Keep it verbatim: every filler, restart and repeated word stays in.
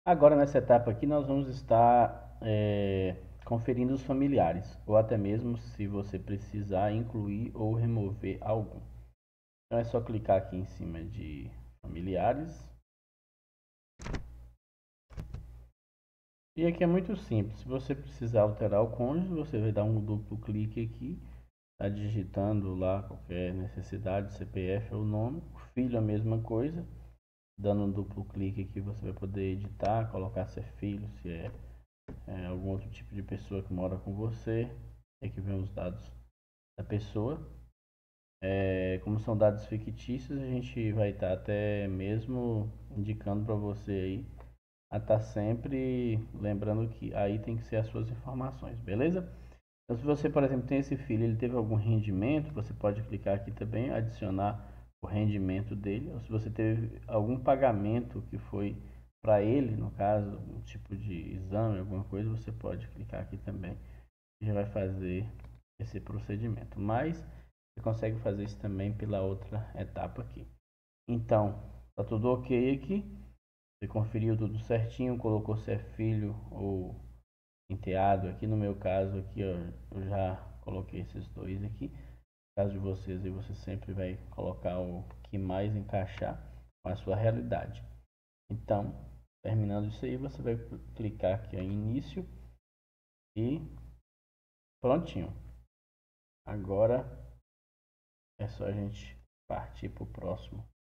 Agora nessa etapa aqui nós vamos estar é, conferindo os familiares, ou até mesmo se você precisar incluir ou remover algum. Então é só clicar aqui em cima de familiares. E aqui é muito simples, se você precisar alterar o cônjuge, você vai dar um duplo clique aqui, tá digitando lá qualquer necessidade, C P F ou nome. O filho a mesma coisa, dando um duplo clique aqui você vai poder editar, colocar se é filho, se é, é algum outro tipo de pessoa que mora com você. Aqui vem os dados da pessoa. É, como são dados fictícios, a gente vai estar até mesmo indicando para você aí a estar sempre lembrando que aí tem que ser as suas informações, beleza? Então, se você, por exemplo, tem esse filho, ele teve algum rendimento, você pode clicar aqui também, adicionar o rendimento dele. Ou se você teve algum pagamento que foi para ele, no caso, um tipo de exame, alguma coisa, você pode clicar aqui também e já vai fazer esse procedimento. Mas você consegue fazer isso também pela outra etapa aqui. Então, tá tudo ok aqui. Você conferiu tudo certinho, colocou se é filho ou enteado. Aqui no meu caso aqui, ó, eu já coloquei esses dois aqui. No caso de vocês, e você sempre vai colocar o que mais encaixar com a sua realidade. Então, terminando isso aí, você vai clicar aqui em início e prontinho. Agora é só a gente partir para o próximo